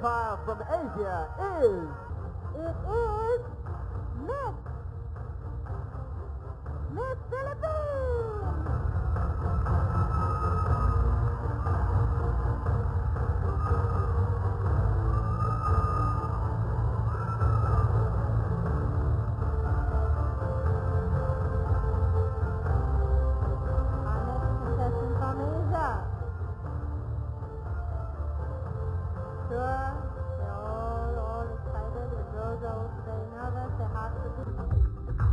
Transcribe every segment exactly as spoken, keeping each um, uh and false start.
qualifier from Asia is... It is Miss. Miss Philippines. Our next contestant from Asia. Sure, they're all, all excited. The girls are also very nervous. Their hearts are beating.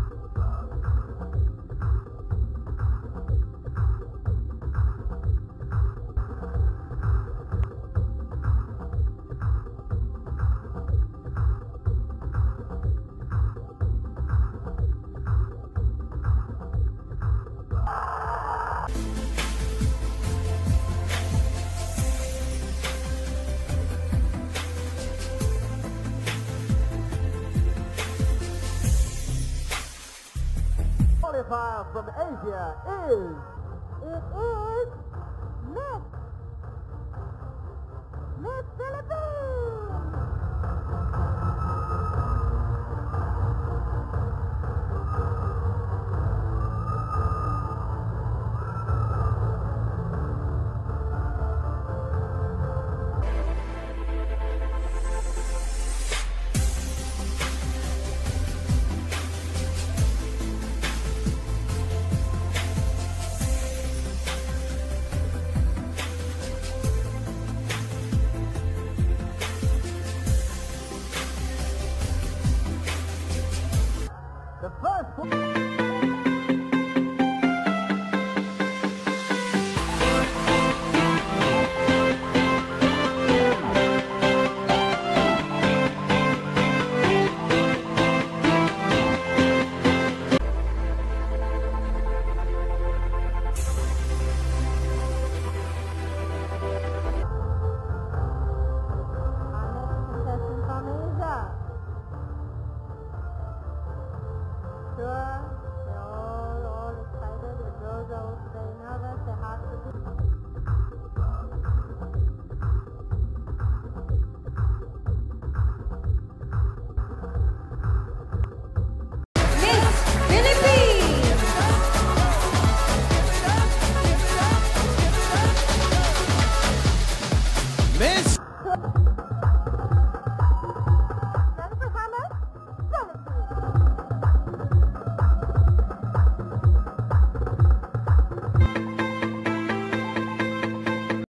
Qualifier from Asia is... It is Miss. Miss Philippines. The first... Our next contestant from Asia. Sure, they're all, all excited. The girls are also very nervous. Their hearts are beating.